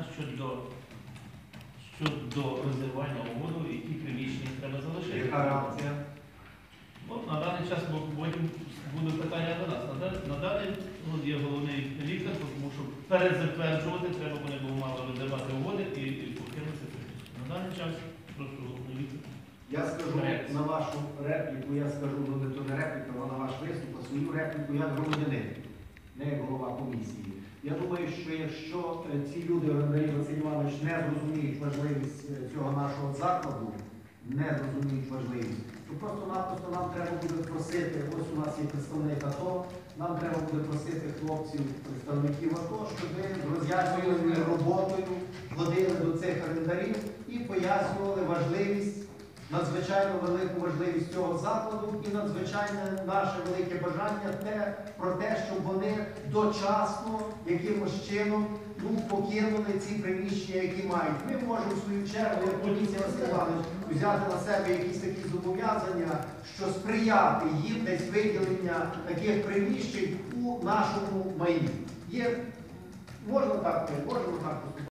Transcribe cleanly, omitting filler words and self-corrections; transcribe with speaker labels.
Speaker 1: щодо розірвання угоди, які приміщення треба залишити.
Speaker 2: Яка реакція?
Speaker 1: Ну, на даний час, бо потім буде питання до нас. На даний є головний лікар, тому що перезатверджувати треба, вони б мали розірвати угоди і покинути приміщення. На даний час просто головний лікар.
Speaker 2: Я скажу на вашу репліку, я скажу, ну не то не репліка, а на ваш виступ, а свою репліку як громадянин, не як голова комісії. Я думаю, що якщо ці люди, Андрій Василь Іванович, не зрозуміють важливість цього нашого закладу, не зрозуміють важливість, то просто-напросто нам треба буде просити, ось у нас є представник АТО, нам треба буде просити хлопців, представників АТО, щоб ви з роз'яснювальною роботою ходили до цих орендарів і пояснювали важливість, надзвичайно велику важливість цього закладу і надзвичайно наше велике бажання про те, щоб вони дочасно, якимось чином, покинули ці приміщення, які мають. Ми можемо в свою чергу, як поліція Василь Іванович, взяти на себе якісь такі зобов'язання, що сприяти їм десь виділення таких приміщень у нашому майні. Можна так поступати.